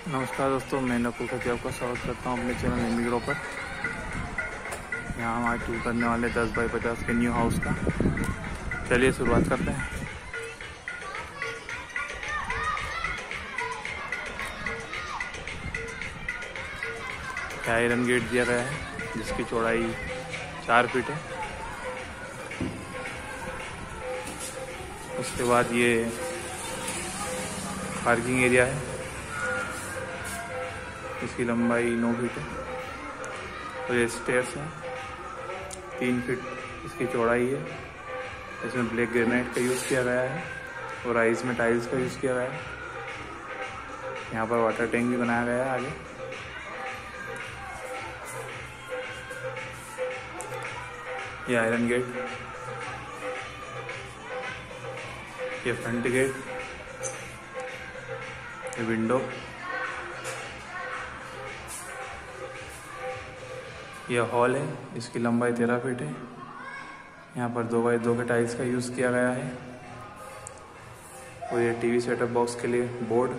नमस्कार दोस्तों, मैं नकुल खत्री आपका स्वागत करता हूं अपने चैनल एमिग्रो पर। यहाँ हम आज टूर करने वाले 10 बाई 50 के न्यू हाउस का। चलिए शुरुआत करते हैं। आयरन गेट दिया गया है जिसकी चौड़ाई 4 फीट है। उसके बाद ये पार्किंग एरिया है, इसकी लंबाई 9 फीट है। और ये स्टेयर्स हैं, 3 फीट इसकी चौड़ाई है। इसमें ब्लैक ग्रेनाइट का यूज़ किया गया है और राइस में टाइल्स का यूज़ किया गया है। यहाँ पर वाटर टैंक भी बनाया गया है आगे। ये आयरन गेट, ये फ्रंट गेट, ये विंडो, यह हॉल है। इसकी लंबाई 13 फीट है। यहाँ पर 2 बाई 2 के टाइल्स का यूज़ किया गया है। और ये टीवी सेटअप बॉक्स के लिए बोर्ड,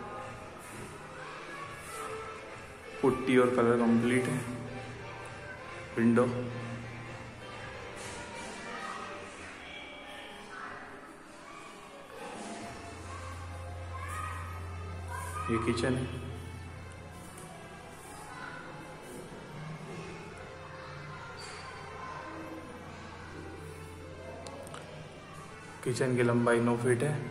पुट्टी और कलर कंप्लीट है। विंडो, ये किचन है। किचन की लंबाई 9 फीट है।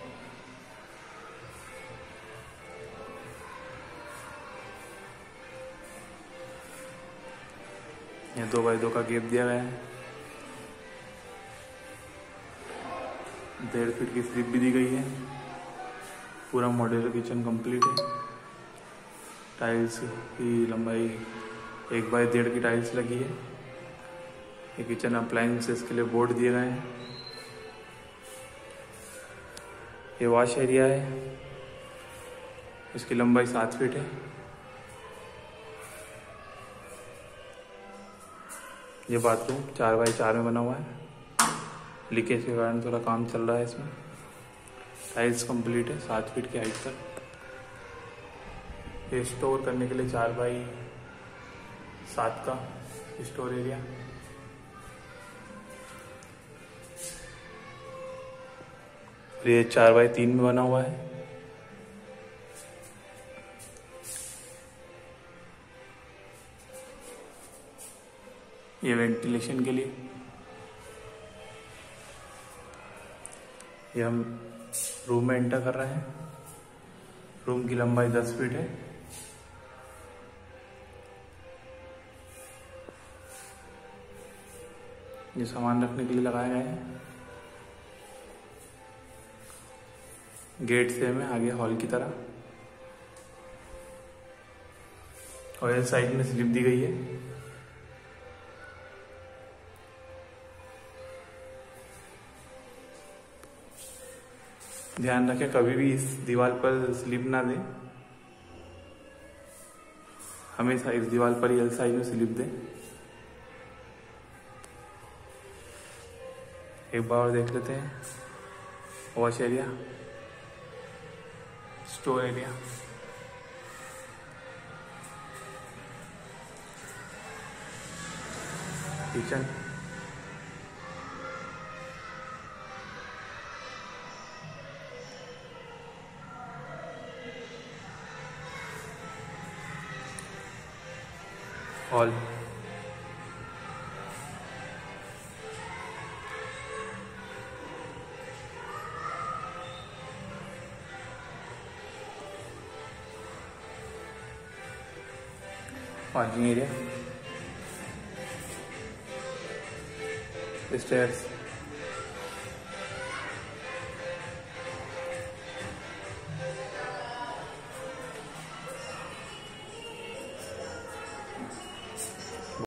ये 2 बाई 2 का गैप दिया गया है। 1.5 फीट की स्लिप भी दी गई है। पूरा मॉड्यूलर किचन कंप्लीट है। टाइल्स की लंबाई 1 बाई 1.5 की टाइल्स लगी है। ये किचन अप्लायंसेस के लिए बोर्ड दिए गए हैं। ये वॉश एरिया है, इसकी लंबाई 7 फीट है। ये बाथरूम 4 बाई 4 में बना हुआ है। लीकेज के कारण थोड़ा काम चल रहा है इसमें। टाइल्स कंप्लीट है 7 फीट की हाइट तक। ये स्टोर करने के लिए 4 बाई 7 का स्टोर एरिया। ये 4 बाई 3 में बना हुआ है। ये वेंटिलेशन के लिए। ये हम रूम में एंटर कर रहे हैं। रूम की लंबाई 10 फीट है। ये सामान रखने के लिए लगाए गए हैं। गेट सेम है आगे हॉल की तरह। और इस साइड में स्लिप दी गई है। ध्यान रखें कभी भी इस दीवार पर स्लिप ना दें। हमेशा इस दीवार पर ही एल साइज में स्लिप दें। एक बार और देख लेते हैं। Wash area, store area, kitchen, hall, parking area, stairs,